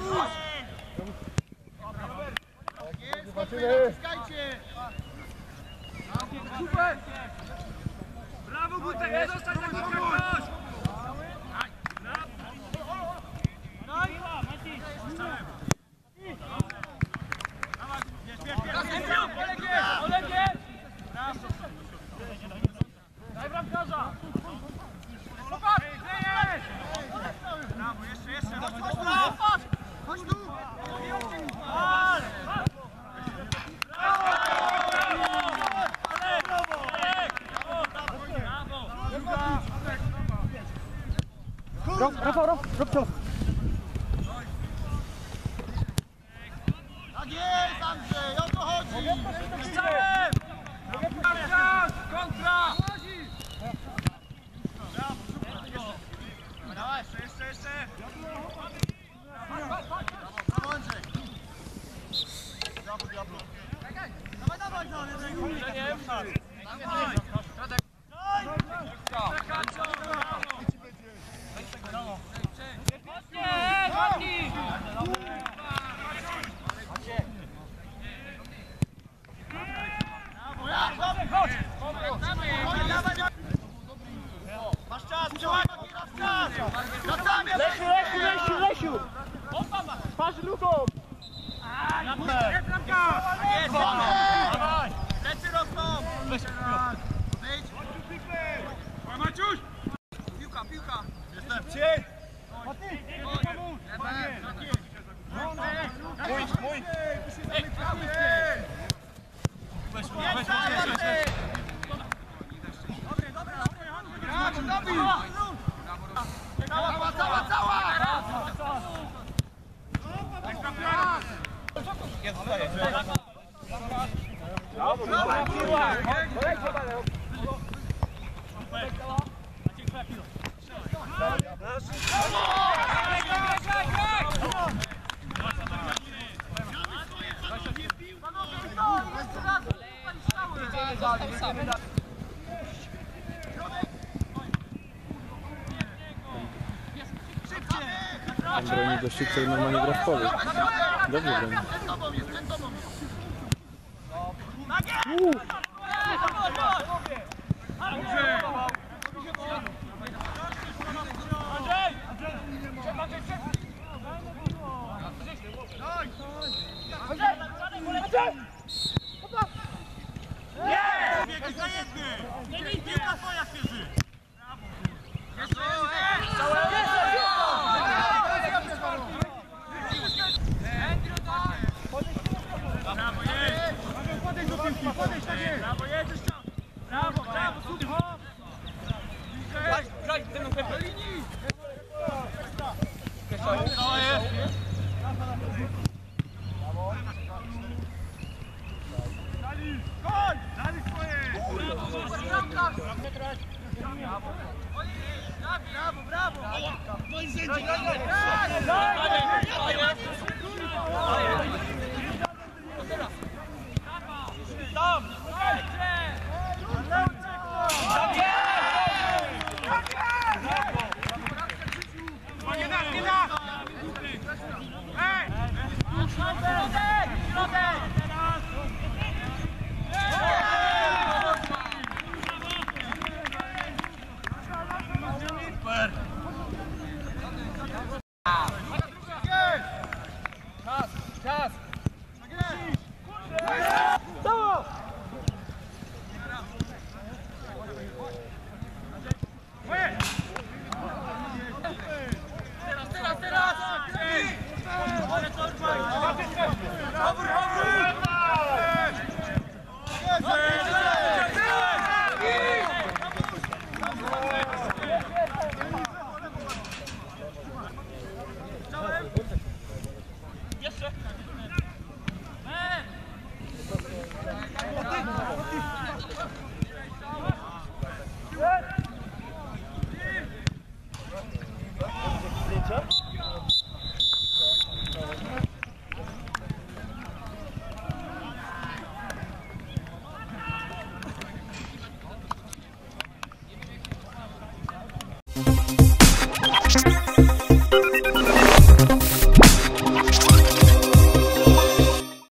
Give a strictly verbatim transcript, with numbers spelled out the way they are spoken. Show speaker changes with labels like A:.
A: Zobaczymy!
B: Super! Brawo, Gutek, nie zostań za ktoś! Daj bramkarza! Brawo, jeszcze, jeszcze! Chodź tu!
A: Rob, Rafał, rob, rob cios!
C: Tak jest, Andrzej, o to chodzi!
B: Strzałem! Kontra! Dawaj, jeszcze, jeszcze, jeszcze!
C: Brawo, Andrzej! Brawo, diablo! Dawaj, dawaj, no, jednego!
B: Dawaj!
C: Masz czas, przełamaj, masz czas! Wracamy!
A: Lesiu, Lesiu, Lesiu, Lesiu! Patrz drugą!
B: Jest bramka! Jest! Dawaj!
C: Lecy rosną! Wyjdź!
B: Maciuś!
C: Piłka, piłka!
B: Jestem! Cień! Mój, mój! Weź, weź, weź!
C: Brawo, Dawid! Cała, cała, cała!
B: Jest tutaj!
A: Brawo, brawo! Polecie, Paweł!
D: Tam broni gościu, i normalnie gra w polu. Dobrze broni.
C: Przed tobą jest, przed tobą jest!
B: Dobrze!